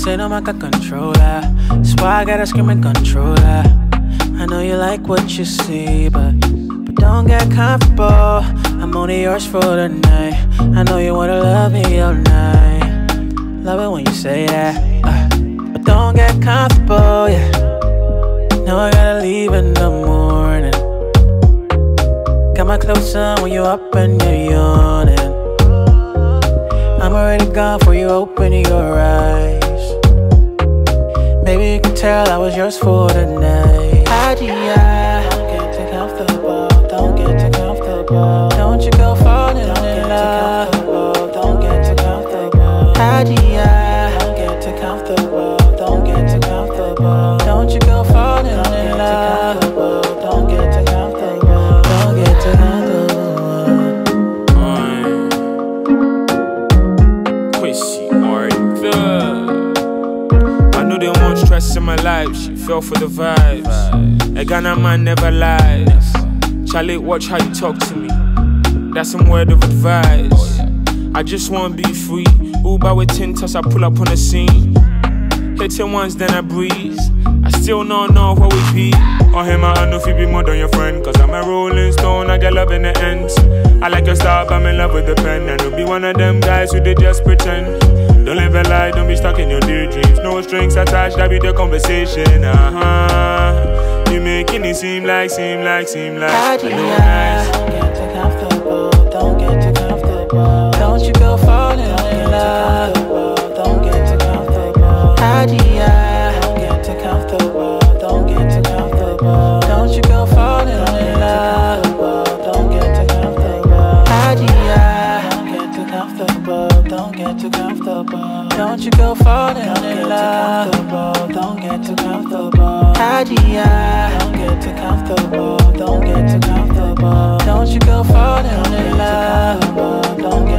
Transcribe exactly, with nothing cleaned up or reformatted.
say no, I can control that. That's why I gotta scream and control that. I know you like what you see, but but don't get comfortable. I'm only yours for the night. I know you wanna love me all night. Love it when you say that, uh, but don't get comfortable, yeah. Know I gotta leave in the morning. Got my clothes on when you up and you're yawning. I'm already gone before you open your eyes. Maybe you can tell I was yours for the night. Adia, don't get too comfortable. Don't get too comfortable. Don't you go falling in love. Don't get too comfortable. Adia, don't get too comfortable. Don't get too comfortable. Don't you go falling in love. Don't get too comfortable. Don't get too comfortable. In my life, she fell for the vibes. A Ghana man never lies. Charlie, watch how you talk to me. That's some word of advice. I just wanna be free. Uber with tintas, I pull up on the scene. Hit it once, then I breeze. I still don't know what we be. On him, I know if you be more than your friend. Cause I'm a rolling stone, I get love in the ends. I like your style, I'm in love with the pen. And you'll be one of them guys who they just pretend. Don't live a lie, don't be stuck in your daydreams. No strings attached, that be the conversation. Uh-huh. You making it seem like, seem like, seem like I know nice. Don't get too comfortable, don't get too comfortable. Don't you go falling in love. Don't get too comfortable. Adia, don't get too comfortable. Don't get too comfortable. Don't you go falling in love. Don't get too comfortable. Adia, don't get too comfortable. Don't get too comfortable. Don't you go falling in love. Don't get too comfortable. Adia, don't get too comfortable. Don't get too comfortable. Don't you go falling in love. Don't get